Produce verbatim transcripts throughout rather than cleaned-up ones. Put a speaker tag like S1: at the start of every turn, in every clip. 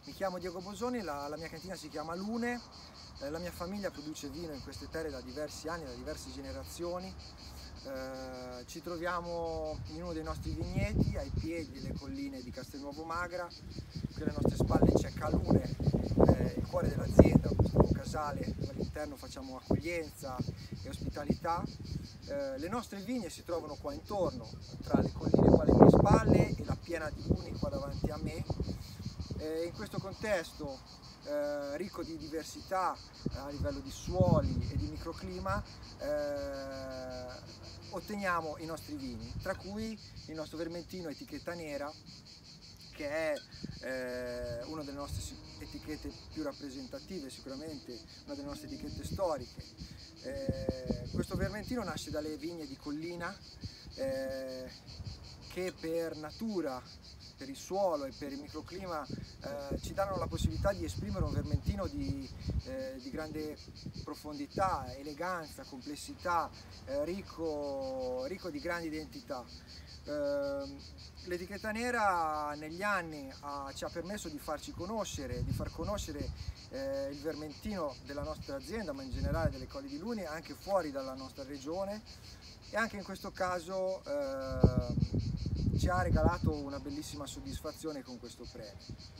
S1: Mi chiamo Diego Bosoni, la, la mia cantina si chiama Lune, eh, la mia famiglia produce vino in queste terre da diversi anni, da diverse generazioni. Eh, ci troviamo in uno dei nostri vigneti, ai piedi delle colline di Castelnuovo Magra. Qui alle nostre spalle c'è Calune, eh, il cuore dell'azienda, questo casale, all'interno facciamo accoglienza e ospitalità. Eh, le nostre vigne si trovano qua intorno, tra le colline qua alle mie spalle e la piena di Uni qua davanti a me. Eh, in questo contesto eh, ricco di diversità eh, a livello di suoli e di microclima, eh, otteniamo i nostri vini, tra cui il nostro vermentino etichetta nera, che è eh, una delle nostre etichette più rappresentative, sicuramente una delle nostre etichette storiche. Eh, questo vermentino nasce dalle vigne di collina eh, che per natura, per il suolo e per il microclima eh, ci danno la possibilità di esprimere un vermentino di, eh, di grande profondità, eleganza, complessità, eh, ricco, ricco di grandi identità. Eh, L'etichetta nera negli anni ha, ci ha permesso di farci conoscere, di far conoscere eh, il vermentino della nostra azienda, ma in generale delle Colli di Luni, anche fuori dalla nostra regione, e anche in questo caso eh, ci ha regalato una bellissima soddisfazione con questo premio.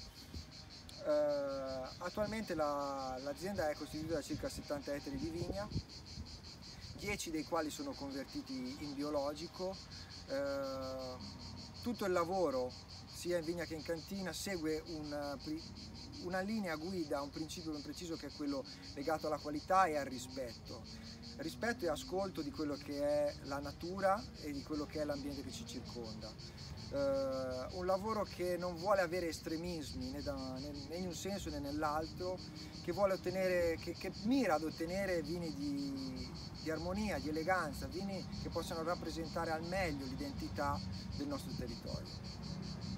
S1: Eh, attualmente l'azienda è costituita da circa settanta ettari di vigna, dieci dei quali sono convertiti in biologico. Eh, tutto il lavoro, sia in vigna che in cantina, segue una, una linea guida, un principio ben preciso, che è quello legato alla qualità e al rispetto. Rispetto e ascolto di quello che è la natura e di quello che è l'ambiente che ci circonda. Uh, un lavoro che non vuole avere estremismi né, da, né, né in un senso né nell'altro, che vuole ottenere, che, che mira ad ottenere vini di, di armonia, di eleganza, vini che possano rappresentare al meglio l'identità del nostro territorio.